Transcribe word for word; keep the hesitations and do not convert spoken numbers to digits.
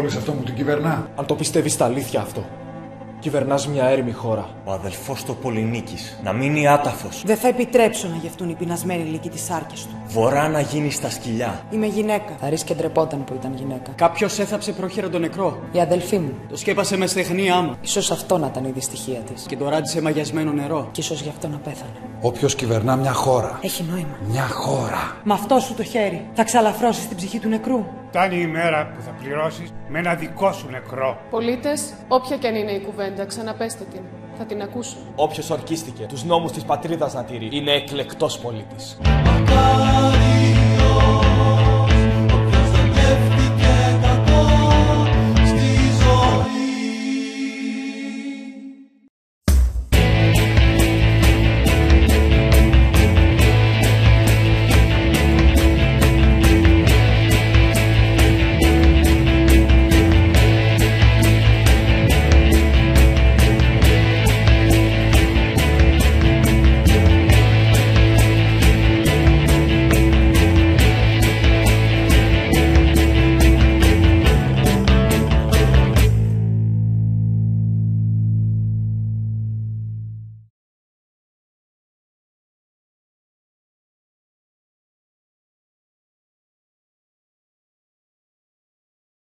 όλες αυτό μου την κυβερνά. Αν το πιστεύεις τα αλήθεια αυτό, κυβερνάς μια έρημη χώρα. Ο αδελφός του Πολυνίκης να μείνει άταφος. Δεν θα επιτρέψω να γευτούν οι πεινασμένοι λύκοι τις άρκες του. Βορρά να γίνει στα σκυλιά. Είμαι γυναίκα. Θα ρίσκε ντρεπόταν που ήταν γυναίκα. Κάποιος έθαψε πρόχειρα τον νεκρό. Η αδελφή μου. Το σκέπασε με στεγνή άμμο. Ίσως αυτό να ήταν η δυστυχία της. Και το ράντισε μαγιασμένο νερό. Κι ίσως γι' αυτό να πέθανε. Όποιος κυβερνά μια χώρα. Έχει νόημα. Μια χώρα. Με αυτό σου το χέρι θα ξαλαφρώσεις την ψυχή του νεκρού. Φτάνει η μέρα που θα πληρώσεις με ένα δικό σου νεκρό. Πολίτες, όποια και αν είναι η κουβέντα, ξαναπέστε την. Θα την ακούσω. Όποιος ορκίστηκε τους νόμους της πατρίδας να τηρεί, είναι εκλεκτός πολίτης.